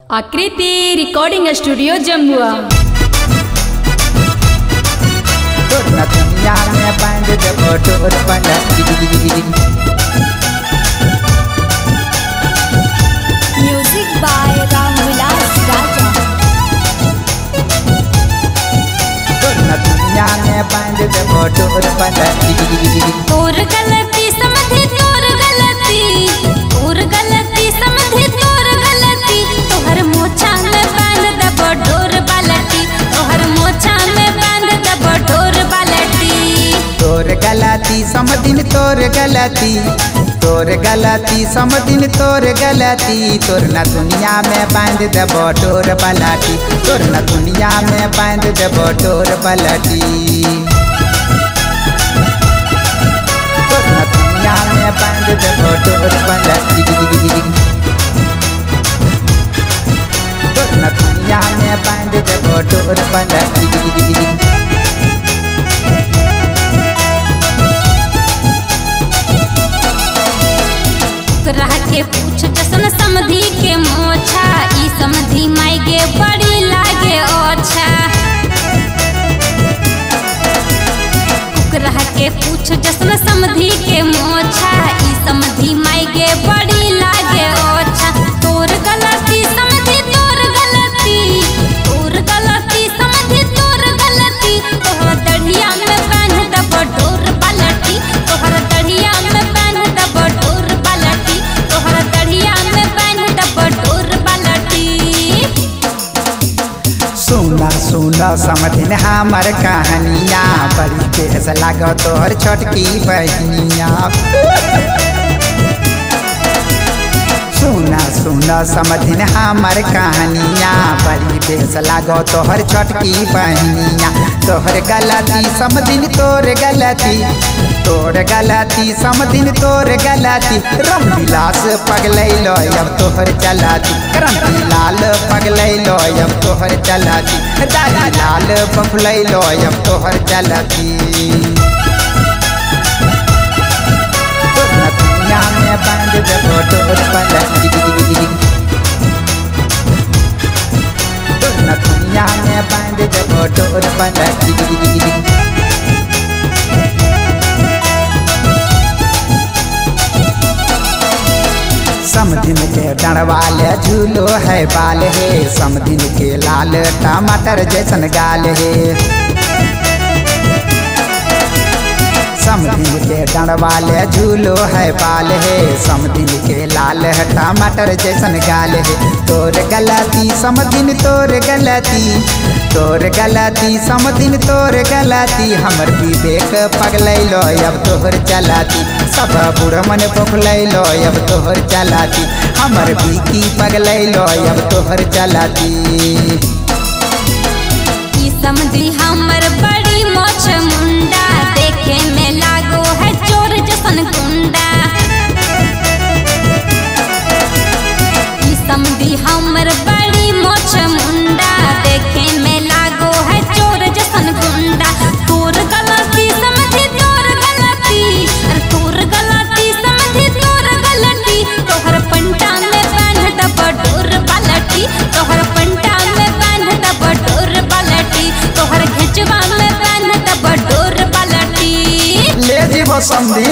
आकृति recording studio Jamua. Music by Ramvilas Raja. तोर गलती समझी तोर गलती, तोर गलती समझी तोर गलती। तोहर मोछा में बांध दबो डोर बालटी, तोहर मोछा में बांध दबो डोर बालटी। तोर गलती समझिन तोर गलती, तोर गलती समझिन तोर गलती। तोर न दुनिया में बांध दबो डोर बालटी, तोर न दुनिया में बांध दबो डोर बालटी। तोर न दुनिया में बांध दबो डोर बालटी, तोर न दुनिया में बांध दबो डोर बालटी। रह के पूछ जसन समधी के मोछा, ई समधी माई गे बड़ी लागे ओछा। रह के पूछ जसन समधी के मोछा, ई समधी माई गे बड़ी लागे ओछा। तोर गलती समझी तोर गलती, तोर गलती समझी तोर गलती। तोहर दढ़िया में बांध दबो डोर बालटी, तोहर दढ़िया में बांध दबो डोर बालटी, तोहर दढ़िया में बांध दबो डोर बालटी। सुना सुना समझिन हमर कहानिया, बड़ी केस लागो तोहर छोटकी बहनिया। सुना सुना समझिन हमर कहानिया, बड़ी बेस लागो तोहर छोटकी बहनिया। तोहर गलती समझिन तोर गलती, तोर गलती समझिन तोर गलती। रामविलास पगलैलो अब तोहर चलाती, क्रांतिलाल पगलैलो अब तोहर चलाती, दादीलाल बफलैलो अब तोहर चलाती। दुनिया में बांध दबो डोर बालटी, दुनिया में बांध दबो डोर बालटी। समधिन के डरवाले झूलो है बाल है, समधिन के लाल टमाटर जैसन गाल है। समधिन के डरवाले झूलो है बाल है, समधिन के लाल है टमाटर जैसन गाल है। तोर गलती समधिन तोर गलती, तोर गलती समधिन तोर गलती। हमर विवेक पगलैलो अब तोहर चलाती, सब बुढ़मन बफलैलो अब तोहर चलाती। हमर बीकी पगलैलो अब तोहर चलाती। ई समधी हमर बड़ी मोछ मुंडा, देखे में लागो है चोर जसन गुंडा। ई समधी हमर बड़ी मोछ मुंडा, देखे में लागो है चोर जसन गुंडा। तोर गलती समझी तोर गलती, अरे तोर गलती समझी तोर गलती। तोहर पंटा में बांध दबो डोर बालटी, तोहर पंटा में बांध दबो डोर बालटी, तोहर घेचवा में बांध दबो डोर बालटी। ले जीवो समधी